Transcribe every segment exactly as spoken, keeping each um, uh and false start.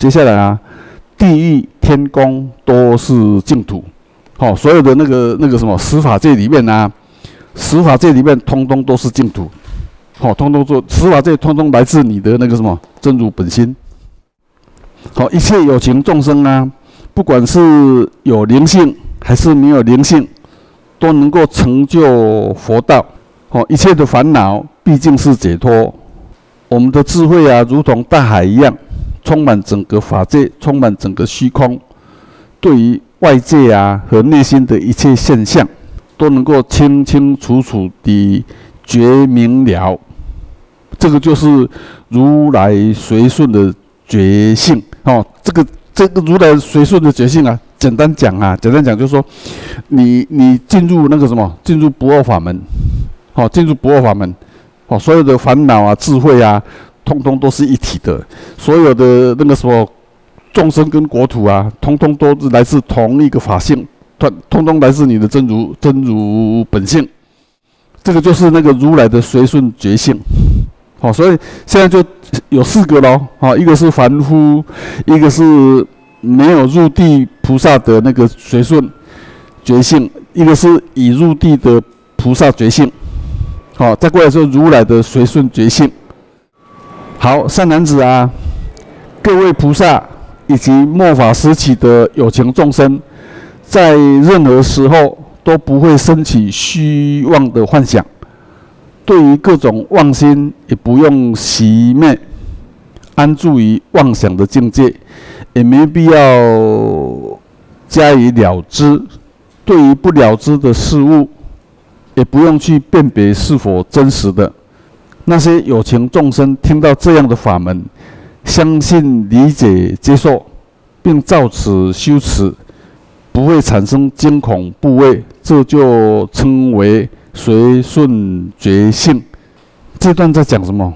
接下来啊，地狱、天宫都是净土。好、哦，所有的那个那个什么十法界里面啊，十法界里面通通都是净土。好、哦，通通做十法界，通通来自你的那个什么真如本心。好、哦，一切有情众生啊，不管是有灵性还是没有灵性，都能够成就佛道。哦，一切的烦恼毕竟是解脱。我们的智慧啊，如同大海一样，充满整个法界，充满整个虚空。对于外界啊和内心的一切现象，都能够清清楚楚地觉明了。这个就是如来随顺的觉性。哦，这个这个如来随顺的觉性啊，简单讲啊，简单讲就是说，你你进入那个什么，进入不二法门。好、哦，进入不二法门，哦，所有的烦恼啊、智慧啊，通通都是一体的。所有的那个什么众生跟国土啊，通通都是来自同一个法性，通通通来自你的真如真如本性。这个就是那个如来的随顺觉性。好、哦，所以现在就有四个咯。好、哦，一个是凡夫，一个是没有入地菩萨的那个随顺觉性，一个是已入地的菩萨觉性。好、哦，再过来说如来的随顺觉性。好，善男子啊，各位菩萨以及末法时期的有情众生，在任何时候都不会升起虚妄的幻想，对于各种妄心也不用熄灭，安住于妄想的境界，也没必要加以了知。对于不了知的事物，也不用去辨别是否真实的。那些有情众生听到这样的法门，相信、理解、接受，并照此修持，不会产生惊恐怖畏，这就称为随顺觉性。这段在讲什么？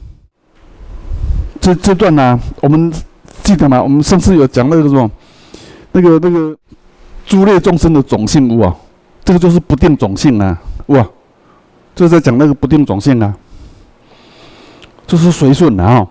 这这段呢、啊，我们记得吗？我们上次有讲那个什么，那个那个诸类众生的种性无啊。这个就是不定种性啊，哇，就是在讲那个不定种性啊，就是随顺啊。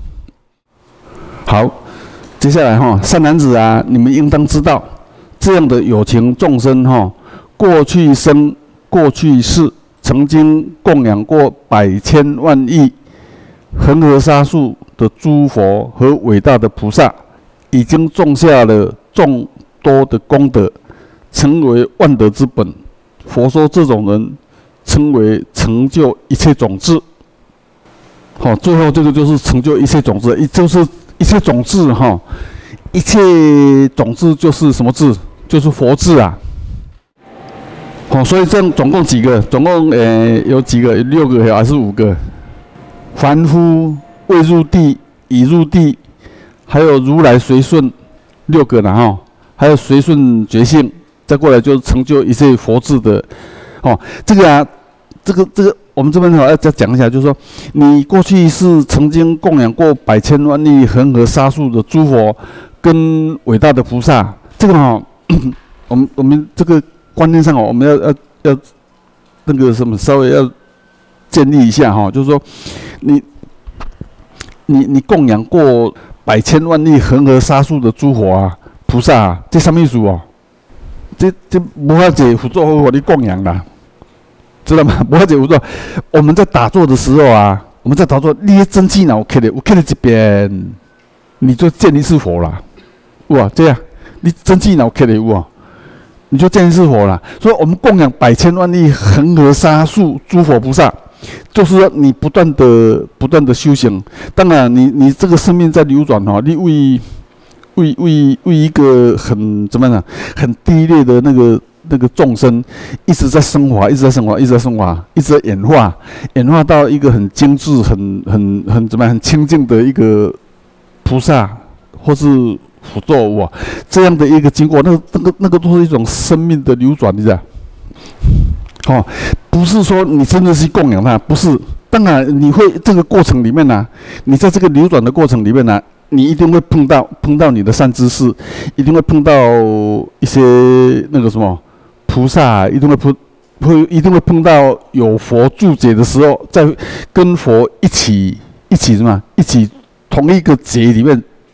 好，接下来哈，善男子啊，你们应当知道，这样的有情众生哈，过去生、过去世曾经供养过百千万亿恒河沙数的诸佛和伟大的菩萨，已经种下了众多的功德。成为万德之本。佛说这种人称为成就一切种子。好、哦，最后这个就是成就一切种子，一就是一切种子哈、哦，一切种子就是什么字？就是佛字啊。好、哦，所以这样总共几个？总共呃有几个？有六个还是五个？凡夫、未入地、已入地，还有如来随顺六个呢哈，还有随顺觉性。再过来就是成就一切佛智的，哦，这个啊，这个这个，我们这边哈要再讲一下，就是说，你过去是曾经供养过百千万亿恒河沙数的诸佛跟伟大的菩萨，这个哈，我们我们这个观念上哦，我们要要要那个什么，稍微要建立一下哈，就是说，你你你供养过百千万亿恒河沙数的诸佛啊、菩萨啊，这什么意思哦？这这无法解辅助和你供养啦，知道吗？无法解辅助。我们在打坐的时候啊，我们在打坐，你的真气脑开的，我开在这边，你就见一次佛啦，哇，这样，你真气脑开的哇，你就见一次佛啦。所以，我们供养百千万亿恒河沙数诸佛菩萨，就是说你不断的、不断的修行。当然你，你你这个生命在流转哈，你为为为为一个很怎么样，很低劣的那个那个众生，一直在升华，一直在升华，一直在升华，一直在演化，演化到一个很精致、很很很怎么样，很清净的一个菩萨或是辅助哇，这样的一个经过，那个那个那个都是一种生命的流转，你知道？哦，不是说你真的是供养它，不是。当然，你会这个过程里面呢、啊，你在这个流转的过程里面呢、啊。你一定会碰到碰到你的善知识，一定会碰到一些那个什么菩萨，一定会碰会一定会碰到有佛注解的时候，在跟佛一起一起什么一起同一个劫里面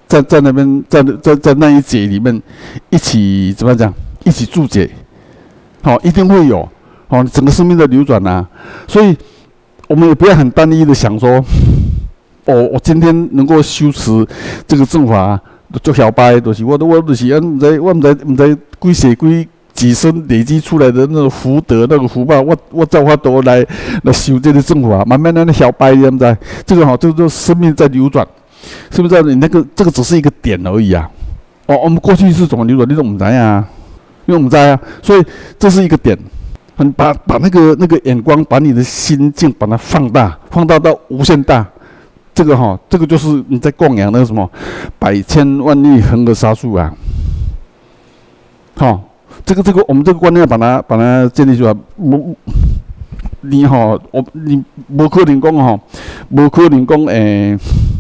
在在那边，在在在那一节里面一起怎么讲？一起注解，好、哦，一定会有，好、哦，整个生命的流转啊。所以，我们也不要很单一的想说，哦，我今天能够修持这个正法，做小白，就是我我就是俺唔知我唔知唔知几世几几生累积出来的那个福德那个福报，我我照法度来来修这个正法，慢慢的那小白，你知道？这个哈、哦，这个就生命在流转。是不是？你那个这个只是一个点而已啊！哦，我们过去是怎么流转，你都唔知啊，因为我们在啊，所以这是一个点。你把把那个那个眼光，把你的心境把它放大，放大到无限大。这个哈、哦，这个就是你在供养那个什么百千万亿恒河沙数啊！好、哦，这个这个我们这个观念把它把它建立出来。我你哈、哦，我你无可能讲哈，无可能讲诶。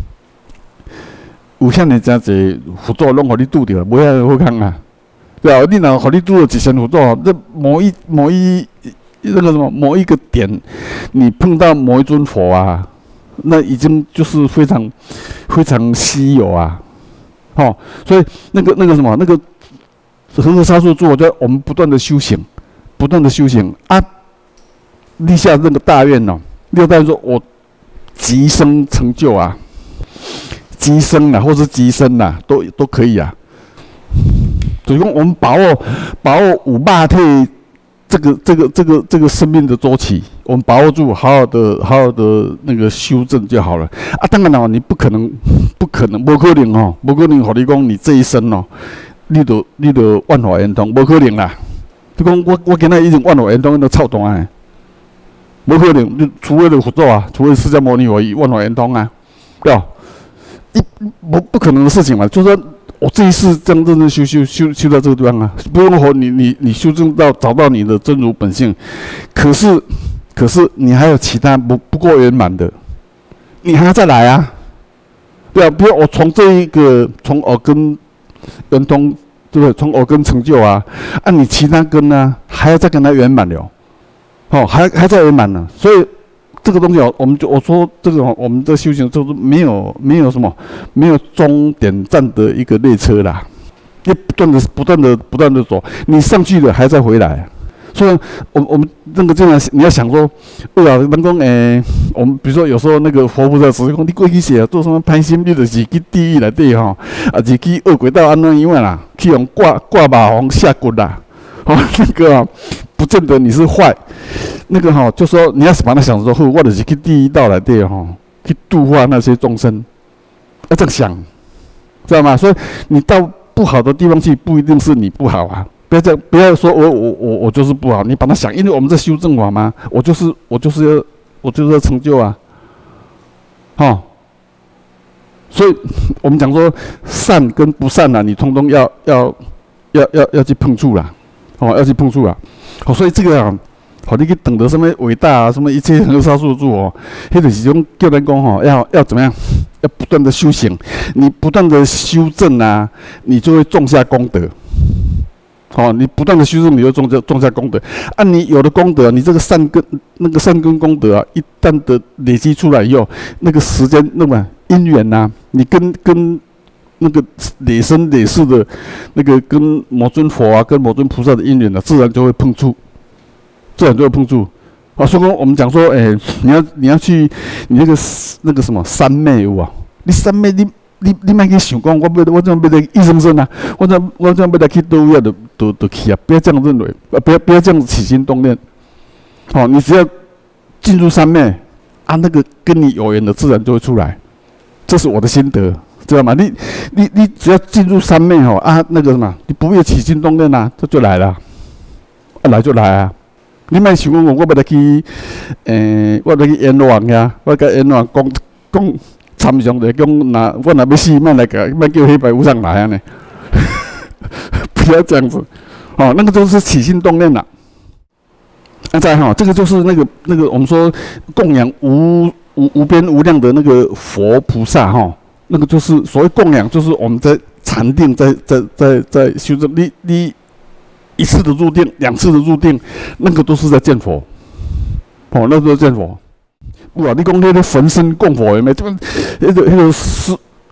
有遐尼真侪辅助拢互你拄着，无遐好康啊！对啊，你若互你拄着一身辅助，这某一某一那个什么某一个点，你碰到某一尊佛啊，那已经就是非常非常稀有啊！哦，所以那个那个什么那个恒河沙数柱，我觉得我们不断的修行，不断的修行啊，立下那个大愿哦，立下大愿说我即生成就啊！机身啊，或是机身呐、啊，都都可以啊。所以说，我们把握把握五八退这个这个这个这个生命的周期，我们把握住，好好的好好的那个修正就好了啊。当然了，你不可能不可能，不可能哦，不可能。和你讲，你这一生哦，你都你都万法圆通，不可能啦。就讲我我今仔已经万法圆通，都操蛋诶，不可能。就除非了佛祖啊，除非释迦牟尼佛以万法圆通啊，对吧？一不不可能的事情嘛，就是说我这一世这样认真修修修修到这个地方啊，不用说你你你修正到找到你的真如本性，可是可是你还有其他不不够圆满的，你还要再来啊，对啊，比如我从这一个从耳根圆通，对不对？从耳根成就啊，啊你其他根呢还要再跟它圆满了，哦还还在圆满呢，所以。这个东西哦，我们就我说这个，我们的修行就是没有没有什么，没有终点站的一个列车啦，要不断的不断的不断的走，你上去了还再回来，所以我我们那个这样你要想说，为了能够诶，我们比如说有时候那个佛菩萨只是讲你过去写做什么贪心，你就是去地狱内底吼，啊是去恶鬼道安怎样啦，去用挂挂马红下骨啦，哦那个、啊、不见得你是坏。那个哈、哦，就说你要是把它想说，或者是去地狱道来对哈，去度化那些众生，要这样想，知道吗？所以你到不好的地方去，不一定是你不好啊。不要这样，不要说我我我我就是不好，你把它想，因为我们在修正法嘛，我就是我就是要我就是要成就啊，哈、哦。所以我们讲说善跟不善啊，你通通要要要要要去碰触啦，哦，要去碰触啦。好、哦，所以这个啊。好，你去等得什么伟大啊，什么一切恒河沙数柱哦，迄就是种叫人讲吼，要要怎么样？要不断的修行，你不断的修正啊，你就会种下功德。好、哦，你不断的修正，你就种下种下功德。啊，你有了功德，你这个善根那个善根功德啊，一旦的累积出来以后，那个时间那么因缘呐，你跟跟那个累生累世的那个跟某尊佛啊，跟某尊菩萨的因缘呢、啊，自然就会碰触。自然就会碰触，啊，所以说我们讲说，哎、欸，你要你要去，你那个那个什么三昧有啊？你三昧你你你莫去想讲，我要我这样要来一生生啊，我这样我这样要来去倒位就就就去啊，不要这样认为，不要不要这样起心动念，好、哦，你只要进入三昧啊，那个跟你有缘的自然就会出来，这是我的心得，知道吗？你你你只要进入三昧吼啊，那个什么，你不要起心动念啊，这就来了，啊来就来啊。你莫想讲我要来去，诶、欸，我来去阎王呀，我甲阎王讲讲参详者讲，那我若要死，莫来个，莫叫黑白无常来安尼，不要这样子，哦，那个就是起心动念啦。啊，再哈，这个就是那个那个我们说供养无无无边无量的那个佛菩萨哈，那个就是所谓供养，就是我们在禅定，在在在在修正你你。一次的入定，两次的入定，那个都是在见佛，哦，那都是见佛。哇，你讲那个焚身供佛有没有？这个那个那个是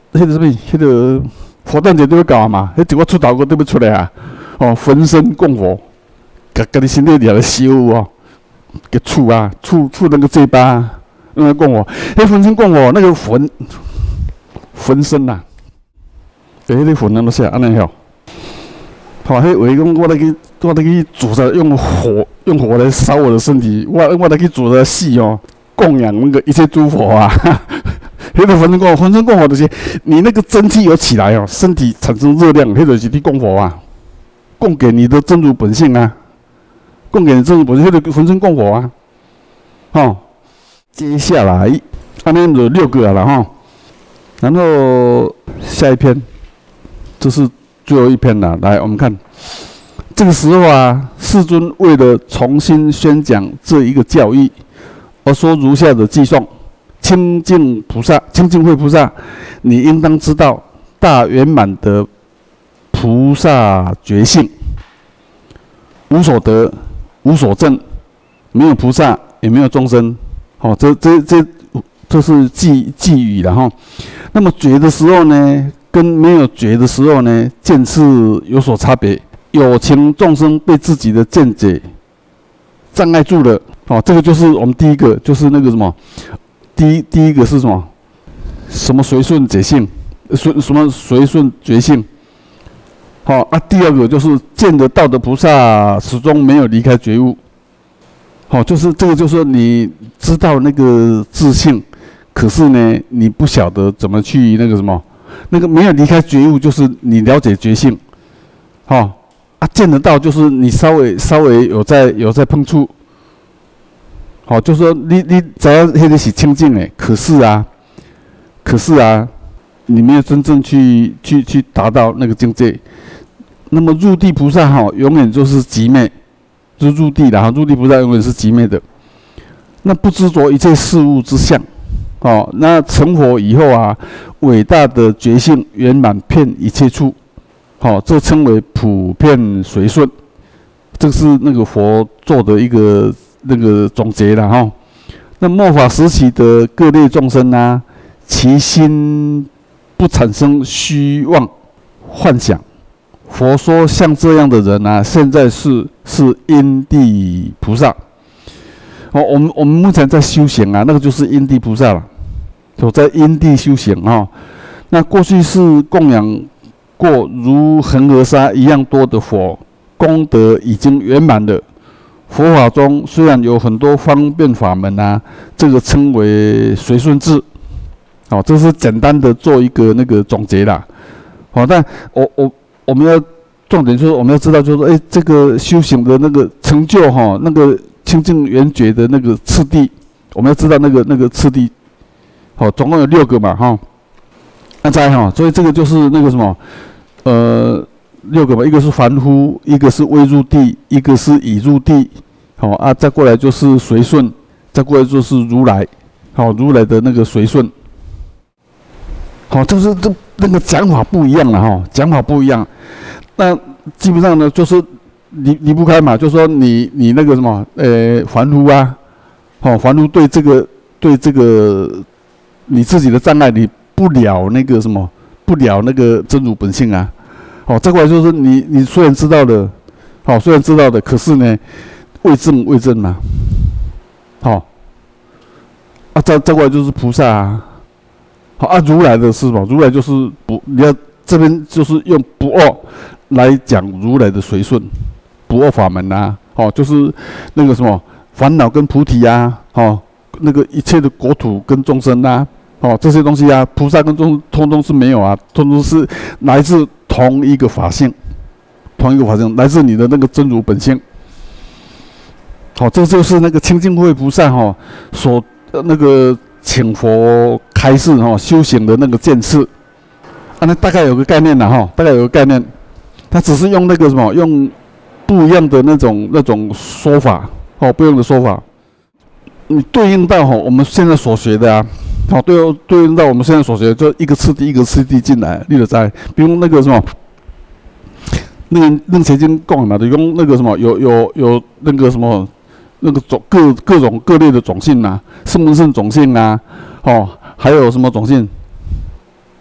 迄个什么，迄个佛诞节都要搞嘛，迄一个出头个都要出来啊！哦，焚身供佛，甲甲你身体里来烧哦，个触啊，触触那个嘴巴，用来供佛。迄焚身供佛，那个焚焚身呐、啊，对，迄个焚那都写安尼吼。好，迄话讲，我来去，我来去煮着用火，用火来烧我的身体，我我来去煮着戏哦，供养那个一切诸佛啊。迄个焚身供佛，焚身供佛就是你那个真气有起来哦，身体产生热量，迄就是你供佛啊，供给你的真如本性啊，供给你真如本性，迄个焚身供佛啊。哦，接下来安尼就六个了哈，然后下一篇就是最后一篇了。来，我们看这个时候啊，世尊为了重新宣讲这一个教义，而说如下的偈颂。清净菩萨，清净慧菩萨，你应当知道大圆满的菩萨觉性，无所得，无所证，没有菩萨，也没有众生。哦，这这这这是寄寄语了哈。那么觉的时候呢，跟没有觉的时候呢，见识有所差别。有情众生被自己的见解障碍住了。哦，这个就是我们第一个，就是那个什么。第一第一个是什么？什么随顺觉性，随什么随顺觉性？好、哦、啊，第二个就是见得到的菩萨始终没有离开觉悟。好、哦，就是这个，就是你知道那个自性，可是呢，你不晓得怎么去那个什么，那个没有离开觉悟，就是你了解觉性。好、哦、啊，见得到就是你稍微稍微有在有在碰触。好、哦，就是说你你只要迄个是清净的，可是啊，可是啊，你没有真正去去去达到那个境界。那么入地菩萨哈、哦，永远就是极昧，就入地然后入地菩萨永远是极昧的。那不执着一切事物之相，哦，那成佛以后啊，伟大的觉性圆满遍一切处，好、哦，这称为普遍随顺。这是那个佛做的一个。那个总结了哈，那末法时期的各类众生啊，其心不产生虚妄幻想。佛说像这样的人啊，现在是是因地菩萨。哦，我们我们目前在修行啊，那个就是因地菩萨了，有在因地修行啊、哦。那过去是供养过如恒河沙一样多的佛，功德已经圆满了。佛法中虽然有很多方便法门啊，这个称为随顺智。好、哦，这是简单的做一个那个总结啦。好、哦，但我我我们要重点就是我们要知道，就是说，哎，这个修行的那个成就哈、哦，那个清净圆觉的那个次第，我们要知道那个那个次第。好、哦，总共有六个嘛哈。那再哈，所以这个就是那个什么，呃。六个嘛，一个是凡夫，一个是未入地，一个是已入地，好、哦、啊，再过来就是随顺，再过来就是如来，好、哦，如来的那个随顺，好、哦，就是这那个讲法不一样了哈、哦，讲法不一样，那基本上呢，就是离离不开嘛，就是说你你那个什么，呃，凡夫啊，好、哦，凡夫对这个对这个你自己的障碍，你不了那个什么，不了那个真如本性啊。哦，再过来就是你，你虽然知道的，好、哦，虽然知道的，可是呢，未证未证嘛，好、哦，啊，再再过来就是菩萨啊，好啊，如来的是什么？如来就是不，你要这边就是用不二来讲如来的随顺，不二法门啊，哦，就是那个什么烦恼跟菩提啊，哦，那个一切的国土跟众生啊，哦，这些东西啊，菩萨跟众通通是没有啊，通通是来自。同一个法性，同一个法性来自你的那个真如本性。好、哦，这就是那个清净慧菩萨哈、哦、所、呃、那个请佛开示哈、哦、修行的那个见识。啊，那大概有个概念了哈、哦，大概有个概念。他只是用那个什么，用不一样的那种那种说法哦，不一样的说法。你对应到哈、哦、我们现在所学的啊。好、哦，对对应到我们现在所学的，就一个次第一个次第进来，例如在，比如那个什么，那个那个曾经讲嘛，就用那个什么，有有有那个什么，那个种各各种各类的种性啊，声闻圣种性啊，哦，还有什么种性？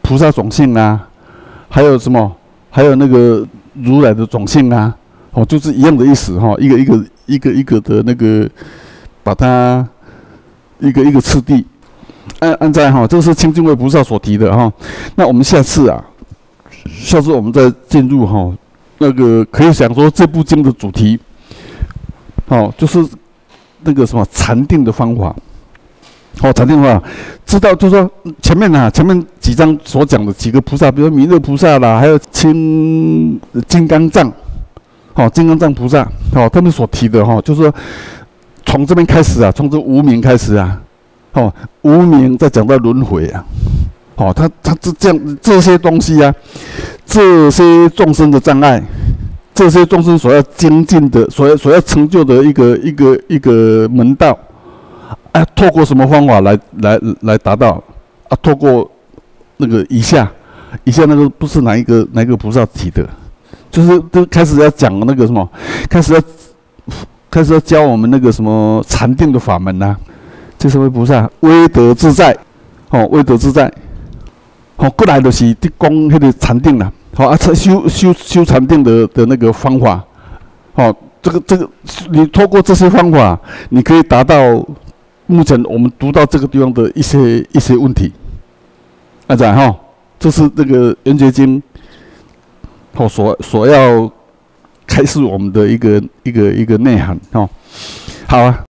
菩萨种性啊，还有什么，还有那个如来的种性啊，哦，就是一样的意思哈、哦，一个一个一个一个的那个，把它一个一个次第按按在哈、哦，这个是清净慧菩萨所提的哈、哦。那我们下次啊，下次我们再进入哈、哦，那个可以想说这部经的主题，哦，就是那个什么禅定的方法。哦，禅定法知道，就是说前面啊，前面几章所讲的几个菩萨，比如弥勒菩萨啦，还有青金刚藏，哦，金刚藏菩萨，哦，他们所提的哈、哦，就是说从这边开始啊，从这无明开始啊，哦，无明再讲到轮回啊，哦，他他这这样这些东西啊，这些众生的障碍，这些众生所要精进的，所要所要成就的一个一个一个门道。啊，透过什么方法来来来达到？啊，透过那个以下，以下那个不是哪一个哪一个菩萨提的，就是都开始要讲那个什么，开始要开始要教我们那个什么禅定的法门呐、啊。这什么菩萨？威德自在，哦，威德自在，哦，过来就是伫讲迄个禅定啦，好、哦、啊，修修修禅定的的那个方法，哦，这个这个，你透过这些方法，你可以达到。目前我们读到这个地方的一些一些问题，啊，这样哈，这是这个《圆觉经》哦所所要开示我们的一个一个一个内涵哦，好啊。